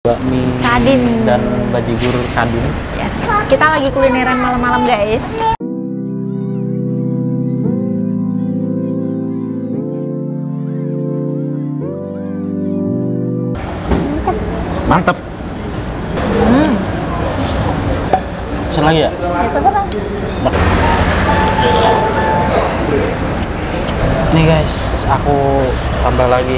bakmi Kadin dan bajigur Kadin. Yes. Kita lagi kulineran malam-malam guys. Mantep. Pesan lagi ya? Ya terserah. Nih guys, aku tambah lagi.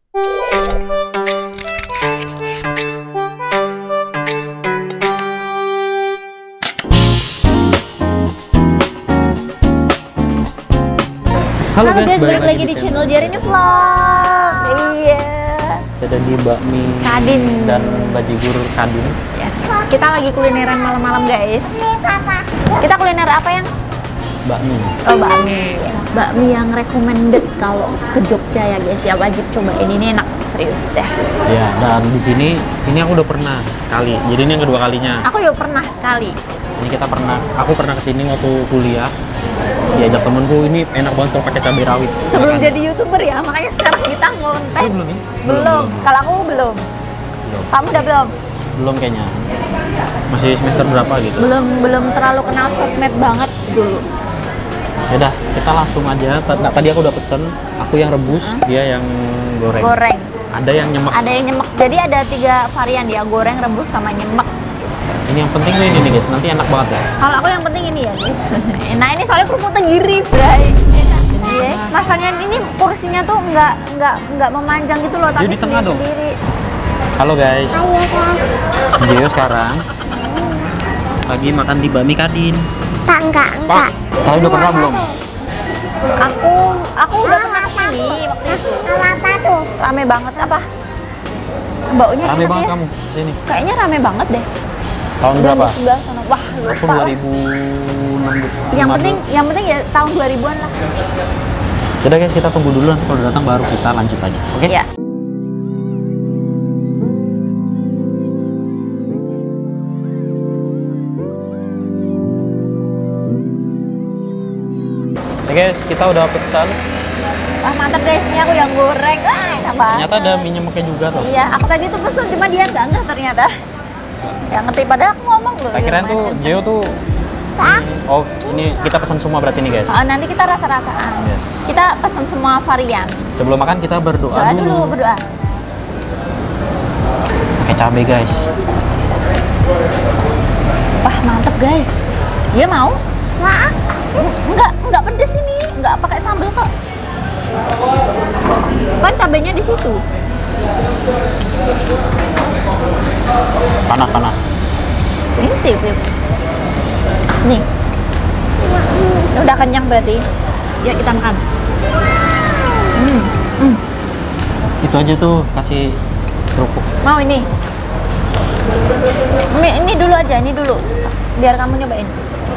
Halo guys, balik lagi di channel Diarini Vlog. Iya. Ada di bakmi Kadin dan bajigur Kadin. Yes. Kita lagi kulineran malam-malam guys. Kita kuliner apa yang? Bakmi. Oh, bakmi. Bakmi yang recommended kalau ke Jogja ya guys. Ya wajib cobain, ini enak serius deh. Ya, dan di sini ini aku udah pernah sekali. Jadi ini yang kedua kalinya. Aku juga pernah sekali. Ini aku pernah kesini waktu kuliah. Diajak temenku, ini enak banget kalau pakai cabai rawit. Sebelum jadi YouTuber ya, makanya sekarang kita ngonten. Belum nih? Belum. Kalau aku belum. Kamu udah belum? Belum kayaknya. Masih semester berapa gitu? Belum terlalu kenal sosmed banget dulu. Yaudah, kita langsung aja. Tadi aku udah pesen, aku yang rebus, dia yang goreng. Goreng. Ada yang nyemek. Ada yang nyemek. Jadi ada 3 varian ya, goreng, rebus, sama nyemek. Ini yang penting nih, ini guys, nanti enak banget ya. Kalau aku yang penting ini ya guys. Nah ini soalnya kerupuknya gurih, bray. Iya. Masalahnya ini porsinya tuh nggak memanjang gitu loh, tapi Jadi di tengah dong. sendiri. Halo guys. Jeo sekarang lagi makan di bakmi Kadin. Enggak. Kalian udah pernah belum? Aku udah pernah kesini waktu itu. Apa tuh? Rame banget apa? Baunya Rame enak banget ya? kamu sini. Kayaknya rame banget deh. Tahun Dan berapa? di sebelah sana. Wah, Aku lupa. 2006. Yang penting ya tahun 2000-an lah. Yaudah guys, kita tunggu dulu, nanti kalau udah datang baru kita lanjut aja. Oke? Iya. Oke guys, kita udah pesan. Wah mantap guys, ini aku yang goreng. Wah enak banget. Ternyata ada mie nyemeknya juga tuh. Iya, aku tadi tuh pesen, cuma dia nggak ngeh ternyata. Yang ngerti, padahal aku ngomong loh. Tak kirain tuh Jeo tuh. Oh, ini kita pesan semua berarti nih guys. Oh, nanti kita rasa-rasaan. Yes. Kita pesan semua varian. Sebelum makan kita berdoa Doa dulu, berdoa. Pakai cabai guys. Wah mantap guys. Dia mau? Wah, Enggak pedes ini, enggak pakai sambal kok. Kan cabenya di situ. Panas. Intip. Nih. Udah kenyang berarti. Ya kita makan. Itu aja tuh, kasih kerupuk. Mau ini? Ini dulu aja, ini dulu. Biar kamu nyobain.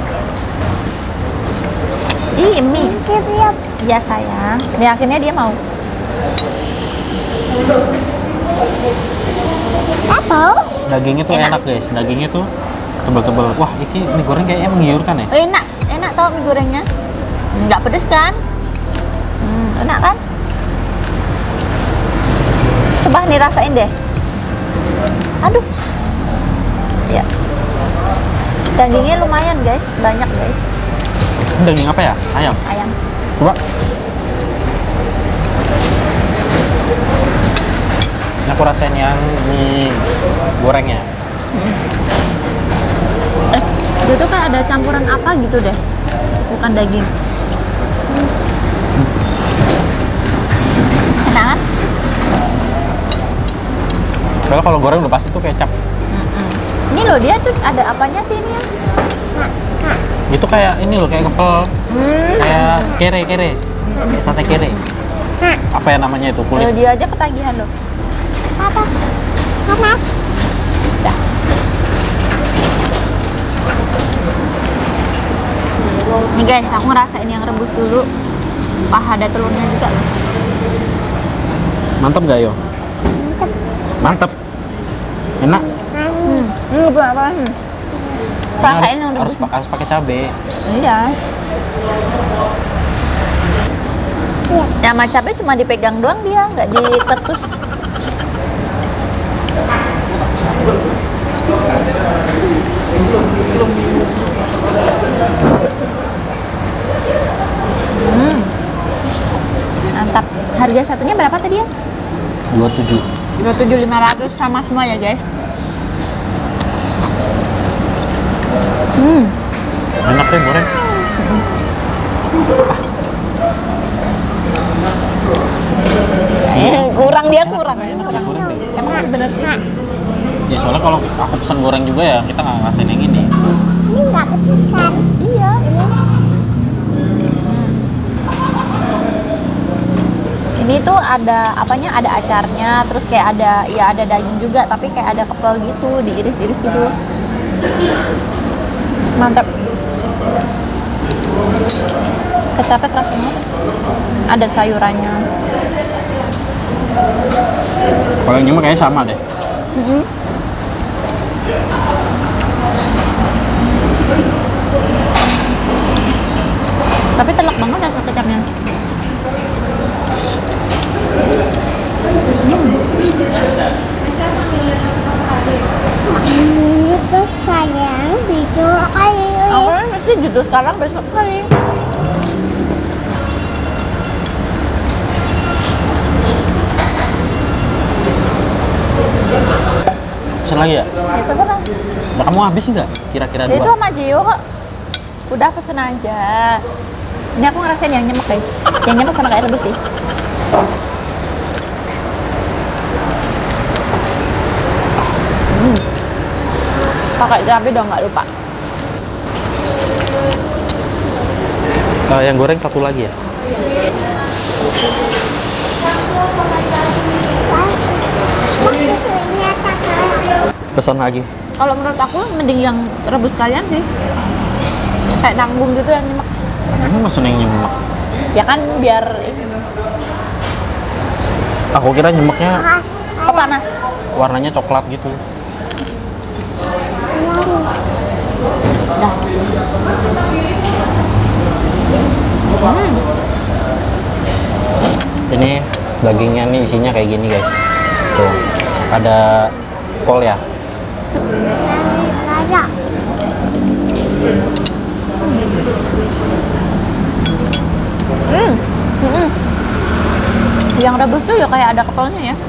Ih, mie. Iya sayang. Ya, akhirnya dia mau. apa? Dagingnya tuh Enak. enak guys, dagingnya tuh tebel-tebel. Wah, ini mie goreng kayaknya menggiurkan ya. Enak tau mie gorengnya. Nggak pedes kan? Enak kan? Sebah nih, rasain deh. Aduh. Ya. Dagingnya lumayan guys, banyak guys. Ini daging apa ya? Ayam. Ayam. Coba. Ini aku rasain yang mie gorengnya. Itu tuh kan ada campuran apa gitu deh. Bukan daging. Enak kan? Soalnya kalau goreng udah pasti tuh kecap. Ini loh, dia tuh ada apanya sih ini ya? Itu kayak ini loh, kayak kepel. Kayak kere. Kayak sate kere. Apa ya namanya itu? Kulit. Dia aja ketagihan loh. Apa? Panas. Nih guys, aku ngerasain yang rebus dulu. Wah, ada telurnya juga loh. Mantap gak yo? Mantap. Enak. Berapa? Rasain yang harus rebus. pakai cabai. Iya. Ya, sama cabai cuma dipegang doang dia, nggak ditetus. 27. 27.500 sama semua ya guys. Enak deh goreng. Kurang dia kurang. Goreng deh. Emang sih bener sih. Ya soalnya kalau aku pesan goreng juga ya kita nggak ngasihin yang ini. Ini nggak pedes kan? Iya. Ini tuh ada apanya? Ada acarnya, terus kayak ada daging juga, tapi kayak ada kepel gitu, diiris-iris gitu. Mantap. Kecapnya keras banget. Ada sayurannya. Kalau yang ini mah kayaknya sama deh. Tapi telak banget rasa kecapnya. Itu sayang, video kali. Awalnya mesti gitu, sekarang besok kali. Pesan lagi ya? Ya terserah. Nah, kamu habis nggak? Kira-kira Dia itu 2? sama Gio kok. Udah pesen aja. Ini aku ngerasain yang nyemek guys. Yang nyemek sama kayak rebus sih. Pakai cabai dong, nggak lupa. Yang goreng satu lagi ya? Pesan lagi. Kalau menurut aku mending yang rebus kalian sih. Kayak nanggung gitu yang nyemek. Emang maksudnya yang nyemek? Ya kan biar ini. Aku kira nyemeknya Oh, panas. warnanya coklat gitu. Dah. Ini dagingnya nih isinya kayak gini guys. Tuh, ada kol ya. Kayak Yang rebus tuh ya kayak ada kepalanya ya.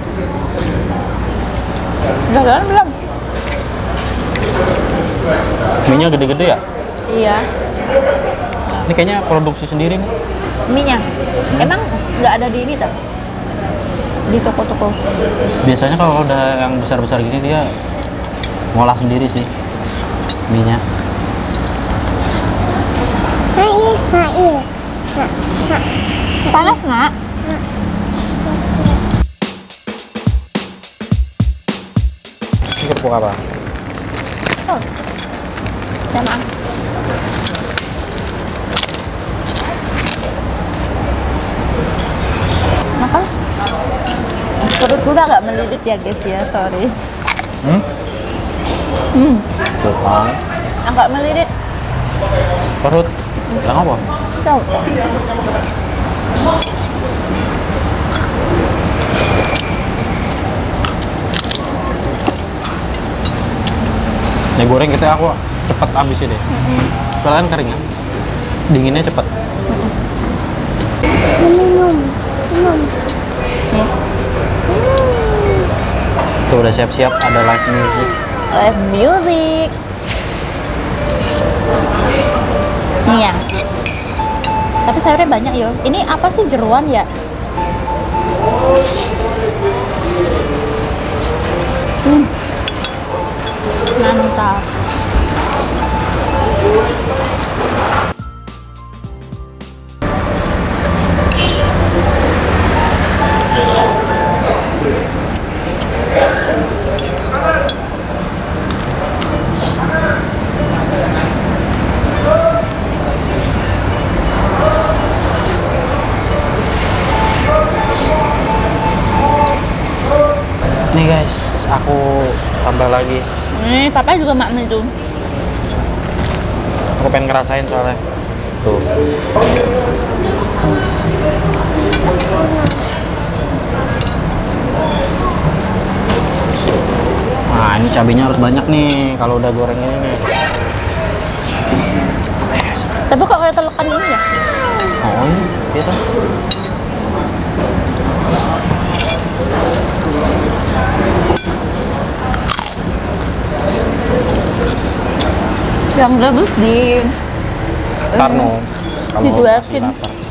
Udah jalan belum? Mie-nya gede-gede ya? Iya. Ini kayaknya produksi sendiri nih. Mie-nya. Emang nggak ada di ini tuh? Di toko-toko. Biasanya kalau udah yang besar-besar gini dia ngolah sendiri sih mie-nya. Panas, Nak? Ini kerupuk apa? Oh. Ya, maaf. Makan. Perut gue agak melilit ya guys ya, sorry. Tuh kan. Agak melilit. Perut. Bilang apa? Tahu. Nih goreng kita aku cepet habis ini. Soalnya kan kering kan. Dinginnya cepet. minum. Tuh udah siap-siap ada live music. Live music. Nih ya. Tapi sayurnya banyak yo. Ini apa sih, jeruan ya? Mantap. Nih guys, aku tambah lagi. Ini papa juga makna itu. Aku pengen ngerasain soalnya. Tuh. Nah, ini cabenya harus banyak nih kalau udah goreng ini nih. Tapi kok kayak telekan ini ya? Oh, ini gitu. Yang rebus di Karno. dicuekin.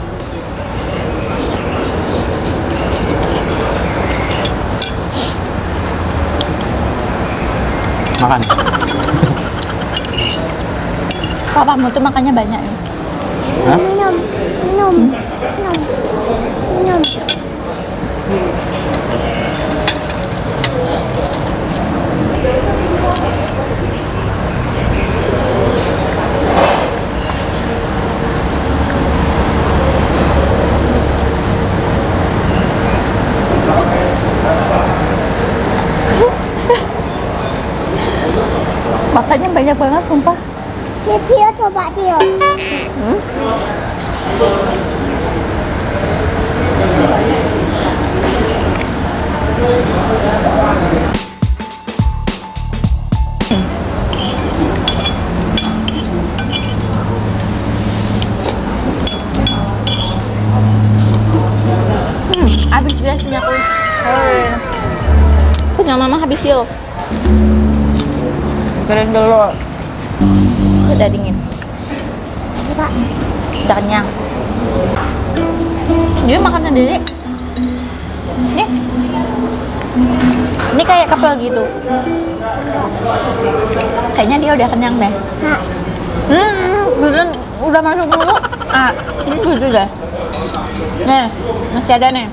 Makan. Papamu tuh makannya banyak ya? Hah? Minum, minum, minum, minum. Makannya banyak banget, sumpah. Tio coba Tio. Habis gasnya aku. Punya mama habis yuk. Goreng dulu. Udah dingin. Udah kenyang. Dia makan sendiri. Nih. Ini kayak kapal gitu. Kayaknya dia udah kenyang deh. Beneran udah masuk dulu. Ini gitu deh. Nih, masih ada nih.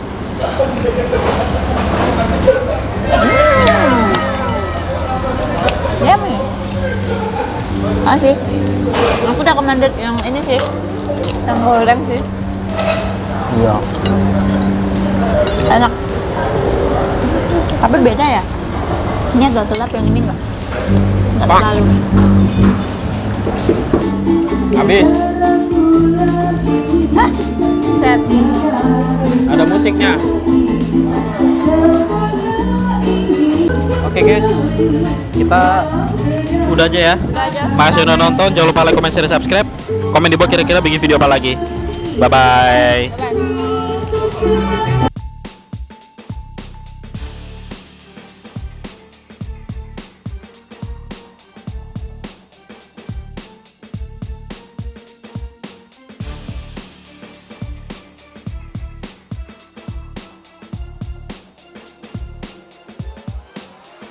Yummy. Masih. Aku udah recommended yang ini sih. Yang goreng sih. Iya. Enak. Tapi beda ya. Ini agak gelap, yang ini enggak terlalu. Habis. Hah? Set. Ada musiknya. Oke guys, kita udah aja ya. Udah aja. Makasih udah nonton. Jangan lupa like, comment, share, subscribe. Komen di bawah kira-kira bikin video apa lagi. Bye bye. Bye-bye.